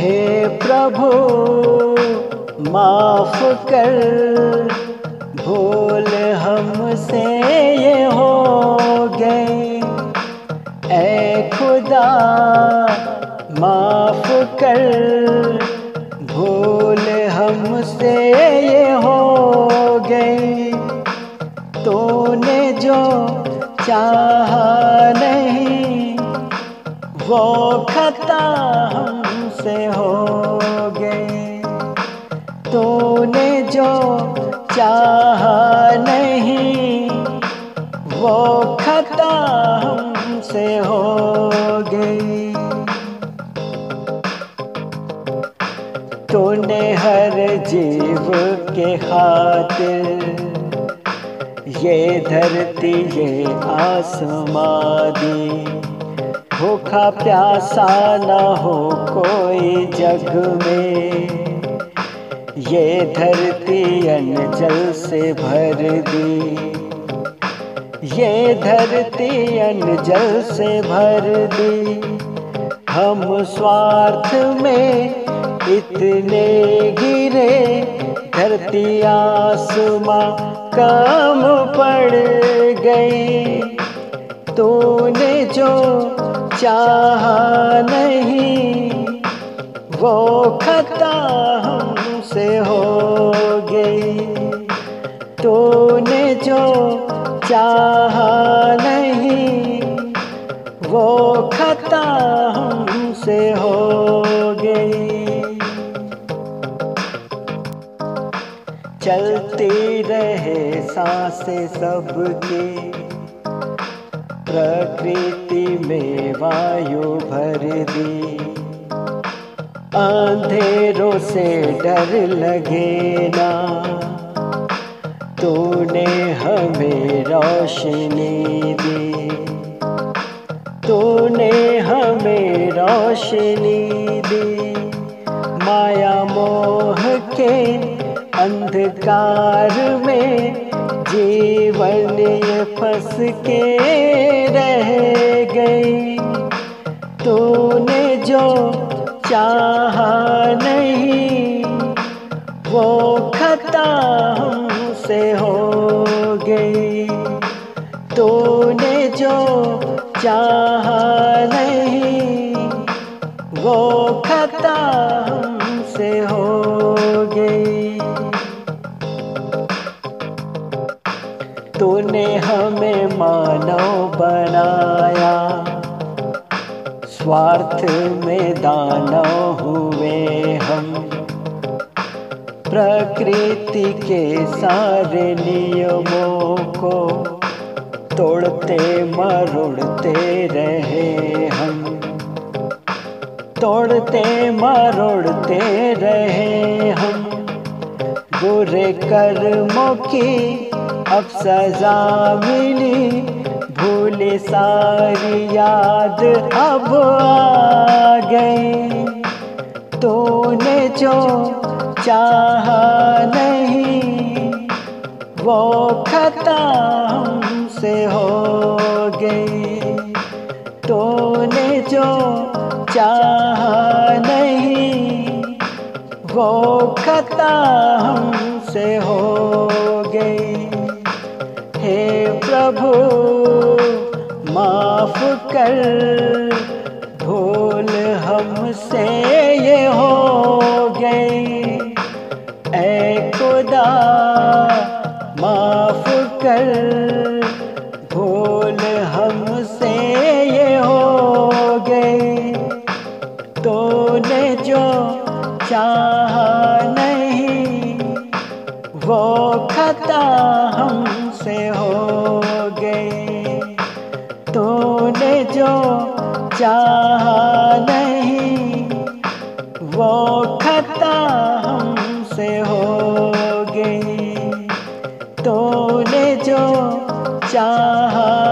हे प्रभु माफ कर, भूल हमसे ये हो गई। ऐ खुदा माफ कर, भूल हमसे ये हो गई। तूने जो चाहा नहीं वो खता हमसे हो गई। तूने जो चाहा नहीं वो खता हमसे हो गई। तूने हर जीव के खातिर ये धरती ये आसमां दी। भूखा प्यासा न हो कोई जग में, ये धरती अन्न जल से भर दी। ये धरती अन्न जल से भर दी। हम स्वार्थ में इतने गिरे, धरती आसमां कम पड़ गई। तूने जो चाहा नहीं वो खता हमसे हो गई। तूने जो चाहा नहीं वो खता हमसे हो गई। चलती रहे सांसें सबकी, प्रकृति में वायु भर दी। अंधेरों से डर लगे ना, तूने हमें रोशनी दी। तूने हमें रोशनी दी। माया मोह के अंधकार में जीवन ये फंस के रह गई। तूने जो चाहा नहीं वो खता हमसे हो गई। तूने जो चाहा नहीं वो खता हमसे हो गई। तूने हमें मानव बनाया, स्वार्थ में दानव हुए हम। प्रकृति के सारे नियमों को तोड़ते मरोड़ते रहे हम। तोड़ते मरोड़ते रहे हम। बुरे कर्मों की अब सजा मिली, भूली सारी याद अब आ गई। तूने जो चाहा नहीं वो खता हमसे हो गई। तूने जो चाहा नहीं वो खता हमसे हो गई। हे प्रभु माफ कर, भूल हमसे ये हो गई। ऐ खुदा माफ कर, भूल हमसे ये हो गई। तूने जो चाहा नहीं वो खता हमसे हो गई। तूने जो चाहा नहीं वो खता हमसे हो गई। तूने जो चाहा